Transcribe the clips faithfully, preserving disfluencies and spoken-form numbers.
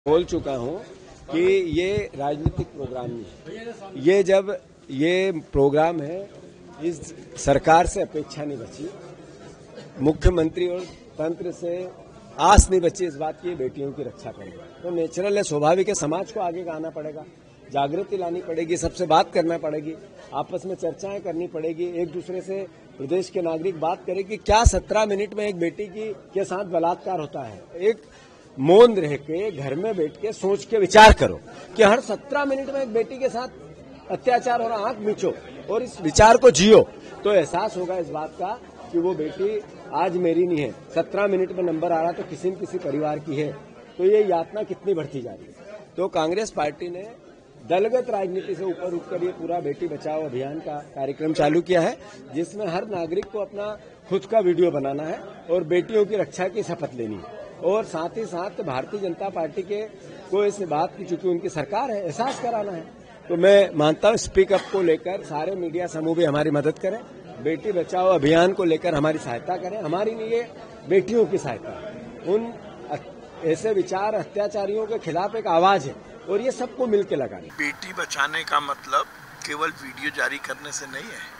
बोल चुका हूं कि ये राजनीतिक प्रोग्राम नहीं है। ये जब ये प्रोग्राम है, इस सरकार से अपेक्षा नहीं बची, मुख्यमंत्री और तंत्र से आस नहीं बची इस बात की बेटियों की रक्षा करेगा। तो नेचुरल है, स्वाभाविक है, समाज को आगे आना पड़ेगा, जागृति लानी पड़ेगी, सबसे बात करना पड़ेगी, आपस में चर्चाएं करनी पड़ेगी, एक दूसरे से प्रदेश के नागरिक बात करें कि क्या सत्रह मिनट में एक बेटी की के साथ बलात्कार होता है। एक मौन रह के घर में बैठ के सोच के विचार करो कि हर सत्रह मिनट में एक बेटी के साथ अत्याचार हो रहा, आंख मीचो और इस विचार को जियो, तो एहसास होगा इस बात का कि वो बेटी आज मेरी नहीं है, सत्रह मिनट में नंबर आ रहा तो किसी न किसी परिवार की है। तो ये यातना कितनी बढ़ती जा रही है। तो कांग्रेस पार्टी ने दलगत राजनीति से ऊपर उठकर ये पूरा बेटी बचाओ अभियान का कार्यक्रम चालू किया है, जिसमें हर नागरिक को अपना खुद का वीडियो बनाना है और बेटियों की रक्षा की शपथ लेनी है। और साथ ही साथ भारतीय जनता पार्टी के को इस बात की, चूंकि उनकी सरकार है, एहसास कराना है। तो मैं मानता हूं स्पीक अप को लेकर सारे मीडिया समूह भी हमारी मदद करें, बेटी बचाओ अभियान को लेकर हमारी सहायता करें। हमारी नहीं, ये बेटियों की सहायता, उन ऐसे विचार अत्याचारियों के खिलाफ एक आवाज है और ये सबको मिलकर लगानी। बेटी बचाने का मतलब केवल वीडियो जारी करने से नहीं है।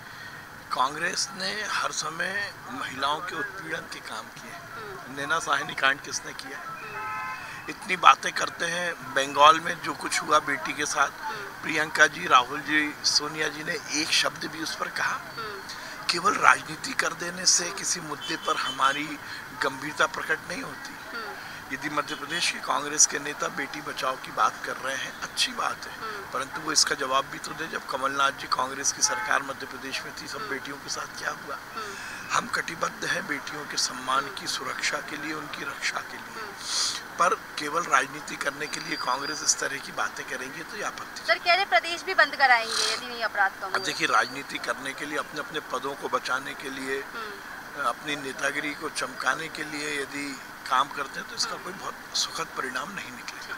कांग्रेस ने हर समय महिलाओं के उत्पीड़न के काम किए। नैना साहनी कांड किसने किया? इतनी बातें करते हैं। बंगाल में जो कुछ हुआ बेटी के साथ, प्रियंका जी, राहुल जी, सोनिया जी ने एक शब्द भी उस पर कहा। केवल राजनीति कर देने से किसी मुद्दे पर हमारी गंभीरता प्रकट नहीं होती। यदि मध्य प्रदेश के कांग्रेस के नेता बेटी बचाओ की बात कर रहे हैं, अच्छी बात है, परंतु वो इसका जवाब भी तो दे। जब कमलनाथ जी कांग्रेस की सरकार मध्य प्रदेश में थी, सब बेटियों के साथ क्या हुआ? हम कटिबद्ध हैं बेटियों के सम्मान की सुरक्षा के लिए, उनकी रक्षा के लिए, पर केवल राजनीति करने के लिए कांग्रेस इस तरह की बातें करेंगे तो ये आपत्ति। सर कह रहे प्रदेश भी बंद कराएंगे यदि नहीं अपराध कम हुए। देखिए, राजनीति करने के लिए, अपने अपने पदों को बचाने के लिए, अपनी नेतागिरी को चमकाने के लिए यदि काम करते हैं तो इसका कोई बहुत सुखद परिणाम नहीं निकलेगा।